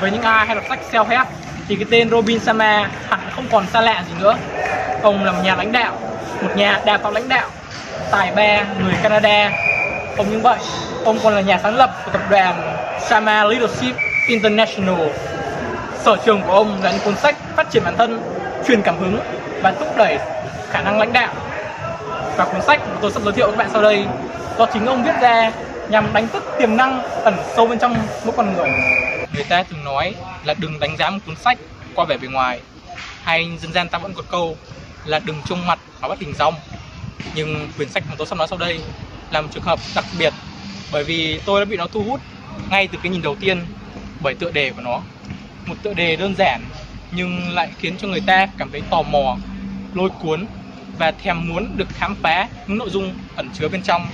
Với những ai hay đọc sách self-help thì cái tên Robin Sharma hẳn không còn xa lạ gì nữa. Ông là một nhà lãnh đạo, một nhà đào tạo lãnh đạo tài ba người Canada. Không những vậy, ông còn là nhà sáng lập của tập đoàn Sharma Leadership International. Sở trường của ông là những cuốn sách phát triển bản thân, truyền cảm hứng và thúc đẩy khả năng lãnh đạo. Và cuốn sách mà tôi sắp giới thiệu với các bạn sau đây do chính ông viết ra nhằm đánh thức tiềm năng ẩn sâu bên trong mỗi con người. Người ta thường nói là đừng đánh giá một cuốn sách qua vẻ bề ngoài, hay dân gian ta vẫn có câu là đừng trông mặt mà bắt hình dong. Nhưng quyển sách mà tôi sắp nói sau đây là một trường hợp đặc biệt, bởi vì tôi đã bị nó thu hút ngay từ cái nhìn đầu tiên bởi tựa đề của nó. Một tựa đề đơn giản nhưng lại khiến cho người ta cảm thấy tò mò, lôi cuốn và thèm muốn được khám phá những nội dung ẩn chứa bên trong.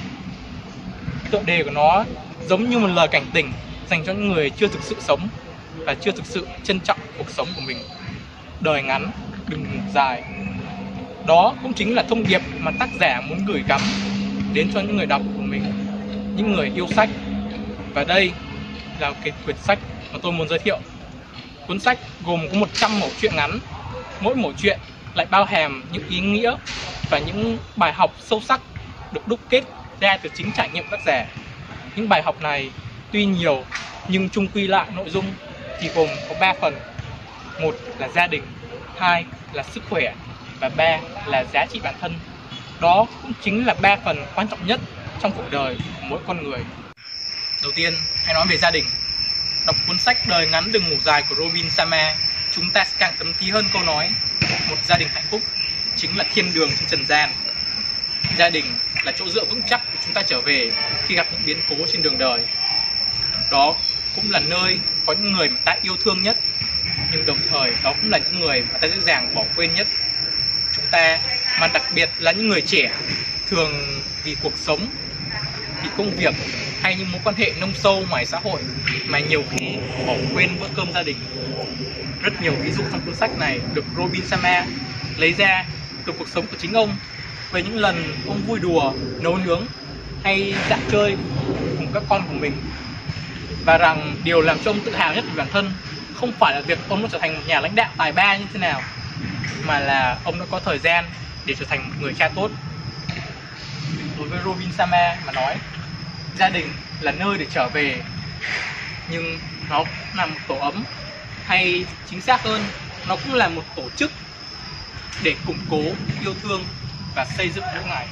Tựa đề của nó giống như một lời cảnh tỉnh dành cho những người chưa thực sự sống và chưa thực sự trân trọng cuộc sống của mình. Đời ngắn, đừng ngủ dài. Đó cũng chính là thông điệp mà tác giả muốn gửi gắm đến cho những người đọc của mình, những người yêu sách. Và đây là cái quyển sách mà tôi muốn giới thiệu. Cuốn sách gồm có 100 mẩu chuyện ngắn. Mỗi mẩu chuyện lại bao hàm những ý nghĩa và những bài học sâu sắc được đúc kết ra từ chính trải nghiệm của tác giả. Những bài học này tuy nhiều nhưng chung quy lại nội dung thì gồm có 3 phần. Một là gia đình, 2 là sức khỏe và 3 là giá trị bản thân. Đó cũng chính là 3 phần quan trọng nhất trong cuộc đời của mỗi con người. Đầu tiên, hãy nói về gia đình. Đọc cuốn sách Đời ngắn đừng ngủ dài của Robin Sharma, chúng ta sẽ càng thấm thía hơn câu nói một gia đình hạnh phúc chính là thiên đường trên trần gian. Gia đình là chỗ dựa vững chắc của chúng ta trở về khi gặp những biến cố trên đường đời. Đó cũng là nơi có những người mà ta yêu thương nhất, nhưng đồng thời đó cũng là những người mà ta dễ dàng bỏ quên nhất. Chúng ta, mà đặc biệt là những người trẻ, thường vì cuộc sống, vì công việc hay những mối quan hệ nông sâu ngoài xã hội mà nhiều khi bỏ quên bữa cơm gia đình. Rất nhiều ví dụ trong cuốn sách này được Robin Sharma lấy ra từ cuộc sống của chính ông, về những lần ông vui đùa, nấu nướng hay dạo chơi cùng các con của mình. Và rằng điều làm cho ông tự hào nhất về bản thân không phải là việc ông đã trở thành một nhà lãnh đạo tài ba như thế nào, mà là ông đã có thời gian để trở thành một người cha tốt. Đối với Robin Sharma mà nói, gia đình là nơi để trở về, nhưng nó cũng là một tổ ấm, hay chính xác hơn, nó cũng là một tổ chức để củng cố, yêu thương và xây dựng mỗi ngày.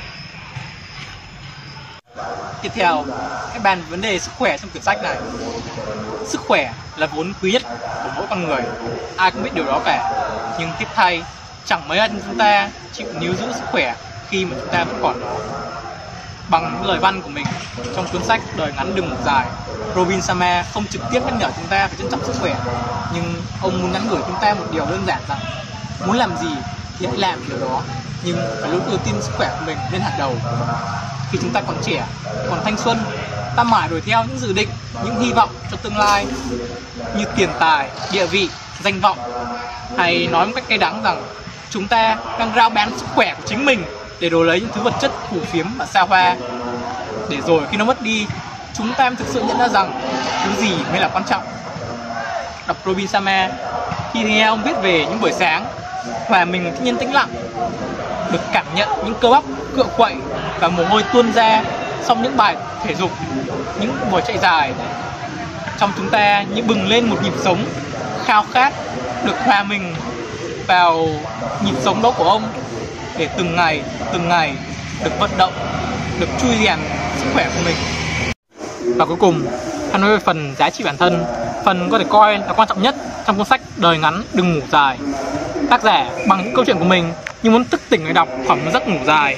Tiếp theo, hãy bàn về vấn đề sức khỏe trong quyển sách này. Sức khỏe là vốn quý nhất của mỗi con người, ai cũng biết điều đó cả. Nhưng tiếc thay, chẳng mấy ai chúng ta chịu níu giữ sức khỏe khi mà chúng ta vẫn còn nó. Bằng những lời văn của mình trong cuốn sách Đời ngắn đừng ngủ dài, Robin Sharma không trực tiếp nhắc nhở chúng ta phải trân trọng sức khỏe, nhưng ông muốn nhắn gửi chúng ta một điều đơn giản rằng muốn làm gì thì hãy làm điều đó, nhưng phải luôn ưu tiên sức khỏe của mình lên hàng đầu. Khi chúng ta còn trẻ, còn thanh xuân, ta mãi đuổi theo những dự định, những hy vọng cho tương lai như tiền tài, địa vị, danh vọng, hay nói một cách cay đắng rằng chúng ta đang rao bán sức khỏe của chính mình để đổi lấy những thứ vật chất phù phiếm và xa hoa. Để rồi khi nó mất đi, chúng ta mới thực sự nhận ra rằng thứ gì mới là quan trọng. Đọc Robin Sharma, khi nghe ông viết về những buổi sáng và mình thiên nhiên tĩnh lặng, được cảm nhận những cơ bắp cựa quậy và mồ hôi tuôn ra sau những bài thể dục, những buổi chạy dài, trong chúng ta như bừng lên một nhịp sống khao khát được hòa mình vào nhịp sống đó của ông, để từng ngày được vận động, được chui rèn sức khỏe của mình. Và cuối cùng, hắn nói về phần giá trị bản thân, phần có thể coi là quan trọng nhất trong cuốn sách Đời ngắn đừng ngủ dài. Tác giả bằng những câu chuyện của mình như muốn thức tỉnh người đọc khỏi một giấc ngủ dài.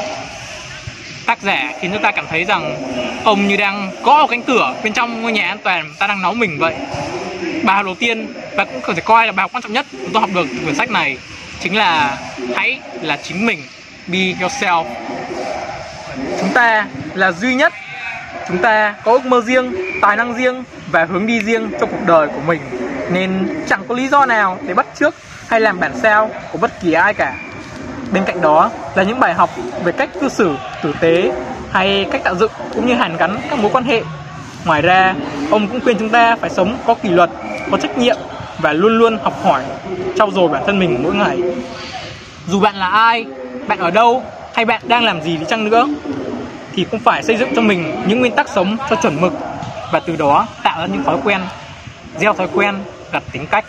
Tác giả khiến chúng ta cảm thấy rằng ông như đang gõ cánh cửa bên trong ngôi nhà an toàn ta đang náu mình vậy. Bài học đầu tiên và cũng có thể coi là bài học quan trọng nhất tôi học được từ quyển sách này chính là hãy là chính mình, be yourself. Chúng ta là duy nhất, chúng ta có ước mơ riêng, tài năng riêng và hướng đi riêng cho cuộc đời của mình, nên chẳng có lý do nào để bắt chước hay làm bản sao của bất kỳ ai cả. Bên cạnh đó là những bài học về cách cư xử tử tế hay cách tạo dựng cũng như hàn gắn các mối quan hệ Ngoài ra, ông cũng khuyên chúng ta phải sống có kỷ luật, có trách nhiệm và luôn luôn học hỏi, trau dồi bản thân mình mỗi ngày. Dù bạn là ai, bạn ở đâu hay bạn đang làm gì đi chăng nữa thì cũng phải xây dựng cho mình những nguyên tắc sống cho chuẩn mực và từ đó tạo ra những thói quen, gieo thói quen gặt tính cách.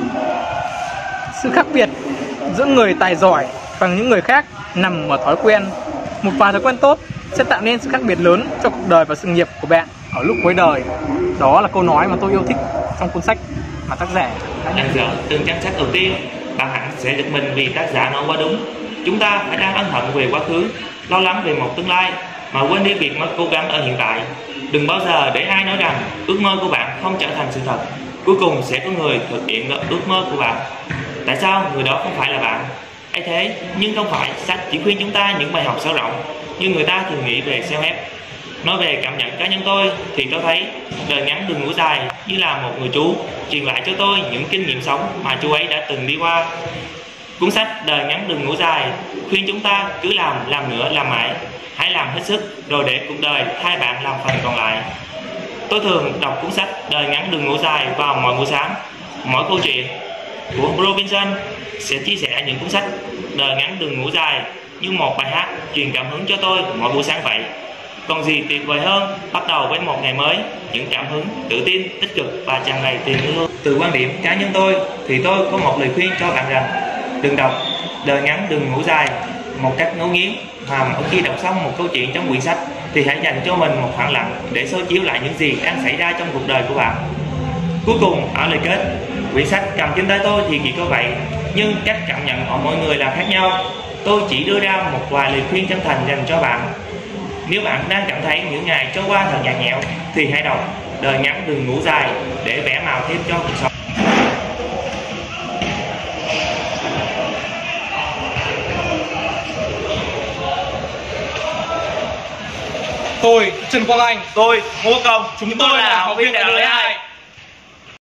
Sự khác biệt giữa người tài giỏi và những người khác nằm ở thói quen. Một vài thói quen tốt sẽ tạo nên sự khác biệt lớn cho cuộc đời và sự nghiệp của bạn ở lúc cuối đời. Đó là câu nói mà tôi yêu thích trong cuốn sách mà tác giả đã nhận Đọc từng trang sách đầu tiên, bạn hẳn sẽ giật mình vì tác giả nói quá đúng. Chúng ta phải đang ân hận về quá khứ, lo lắng về một tương lai mà quên đi việc mà cố gắng ở hiện tại. Đừng bao giờ để ai nói rằng ước mơ của bạn không trở thành sự thật. Cuối cùng sẽ có người thực hiện ước mơ của bạn. Tại sao người đó không phải là bạn? Ấy thế, nhưng không phải sách chỉ khuyên chúng ta những bài học sâu rộng như người ta thường nghĩ về self-help. Nói về cảm nhận cá nhân tôi thì tôi thấy đời ngắn đường ngủ dài như là một người chú truyền lại cho tôi những kinh nghiệm sống mà chú ấy đã từng đi qua. Cuốn sách Đời ngắn đường ngủ dài khuyên chúng ta cứ làm nữa, làm mãi. Hãy làm hết sức rồi để cuộc đời thay bạn làm phần còn lại. Tôi thường đọc cuốn sách Đời ngắn đường ngủ dài vào mỗi buổi sáng. Mỗi câu chuyện của Robinson sẽ chia sẻ những cuốn sách Đời ngắn đường ngủ dài như một bài hát truyền cảm hứng cho tôi mỗi buổi sáng vậy. Còn gì tuyệt vời hơn bắt đầu với một ngày mới, những cảm hứng, tự tin, tích cực và tràn đầy tình yêu. Từ quan điểm cá nhân tôi thì tôi có một lời khuyên cho bạn rằng đừng đọc Đời ngắn đừng ngủ dài một cách ngẫu nhiên, mà mỗi khi đọc xong một câu chuyện trong quyển sách thì hãy dành cho mình một khoảng lặng để soi chiếu lại những gì đang xảy ra trong cuộc đời của bạn. Cuối cùng, ở lời kết, quyển sách cầm trên tay tôi thì chỉ có vậy, nhưng cách cảm nhận của mỗi người là khác nhau. Tôi chỉ đưa ra một vài lời khuyên chân thành dành cho bạn. Nếu bạn đang cảm thấy những ngày trôi qua thật nhạt nhẽo thì hãy đọc Đời ngắn đừng ngủ dài để vẽ màu thêm cho cuộc sống. Tôi Trần Quang Anh, Tôi Ngô Công, chúng tôi là học viên đại học Lê 2.